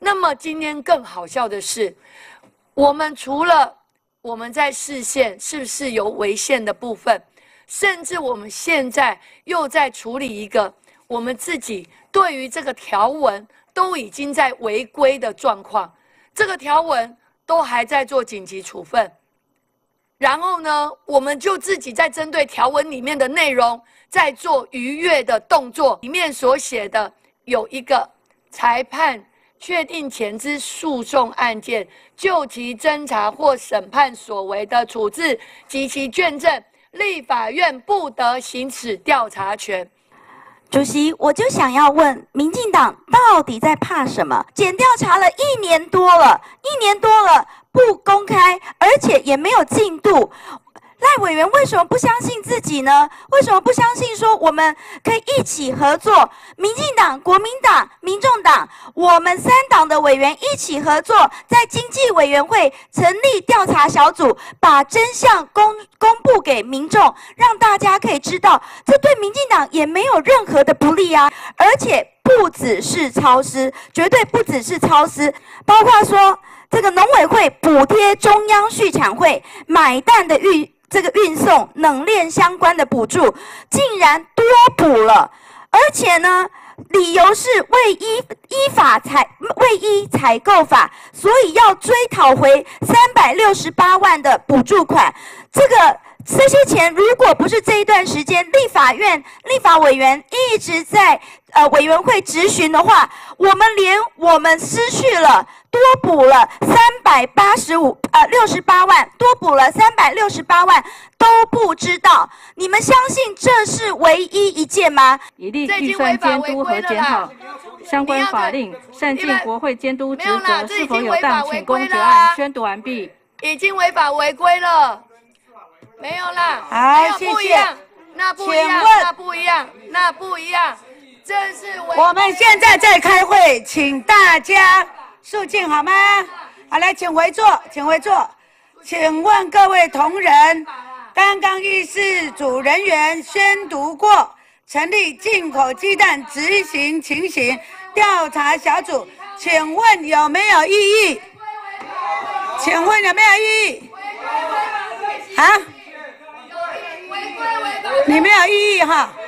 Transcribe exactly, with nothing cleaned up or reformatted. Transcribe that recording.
那么今天更好笑的是，我们除了我们在市县是不是有违宪的部分，甚至我们现在又在处理一个我们自己对于这个条文都已经在违规的状况，这个条文都还在做紧急处分。然后呢，我们就自己在针对条文里面的内容在做逾越的动作，里面所写的有一个裁判确定前之诉讼案件就其侦查或审判所为的处置及其卷证，立法院不得行使调查权。 主席，我就想要问，民进党到底在怕什么？检调查了一年多了，一年多了不公开，而且也没有进度。赖委员为什么不相信自己呢？为什么不相信说我们可以一起合作？民进党、国民党、民众党，我们三党的委员一起合作，在经济委员会成立调查小组，把真相公公布给民众，让大家可以知道，这对民进党也没有任何的不利啊！而且不只是超支，绝对不只是超支，包括说这个农委会补贴中央畜产会买蛋的预。这个运送冷链相关的补助竟然多补了，而且呢，理由是未依依法采未依采购法，所以要追讨回三百六十八万的补助款。这个这些钱如果不是这一段时间立法院立法委员一直在呃委员会质询的话，我们连我们失去了多补了三百八十五呃六十八万，多补了三百六十八万都不知道。你们相信这是唯一一件吗？ 以利预算监督和检讨相关法令，善尽国会监督职责，是否有当，请公决案宣读完毕。 已经违法违规了。没有啦， 好，谢谢。 那不一样，那不一样，那不一样，这是我们现在在开会，请大家肃静好吗？好，来，请回座，请回座。请问各位同仁，刚刚议事组人员宣读过成立进口鸡蛋执行情形调查小组，请问有没有异议？请问有没有异议？啊？你没有异议哈？